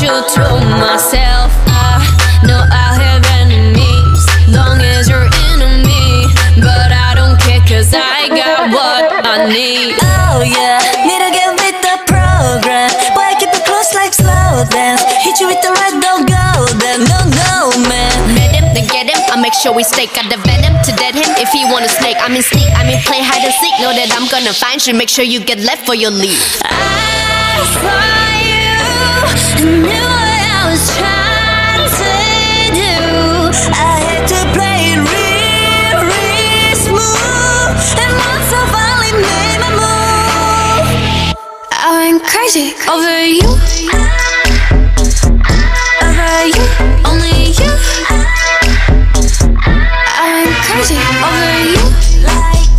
true to myself. I know I have enemies, long as you're into me. But I don't care, cause I got what I need. Oh yeah, need to get with the program. Boy, keep it close like slow dance. Hit you with the right, don't go there. No, no, man. Met him, then get him, I make sure we stake out the venom to dead him. If he wanna snake, I mean sneak, I mean play hide and seek. Know that I'm gonna find you, make sure you get left for your leave. I saw you and knew what I was trying to do. I had to play it real, real smooth. And once I finally made my move, I went crazy over you. Over you, only you. I went crazy over you. Like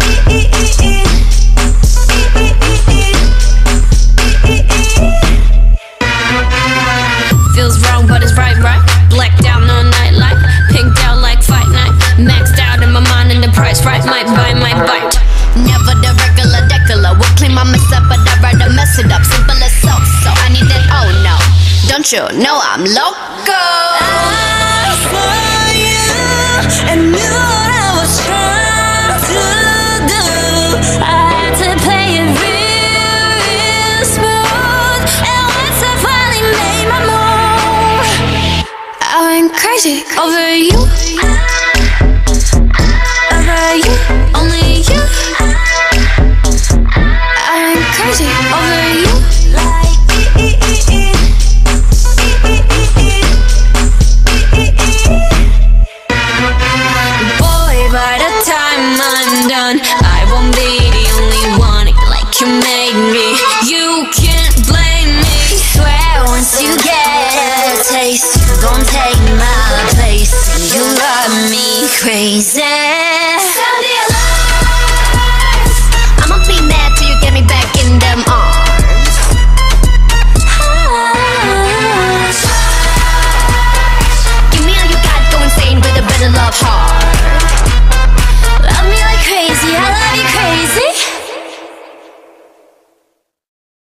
Feels wrong, but it's right. Blacked out, no nightlight. Pinked out like fight night. Maxed out in my mind and the price right. Might buy, might bite. Never the regular decular. Would claim I mess up, but I'd rather mess it up. Simple as so I need that, oh no. Don't you know I'm loco? I saw you and knew what I was trying to do. I had to play it real, real smooth. And once I finally made my move, I went crazy over you. Over you, only you. I went crazy over you. Like boy, by the time I'm done, I won't be the only one like you made me. You can't blame me. Swear once you get a taste, you gon' take my place. You drive me crazy.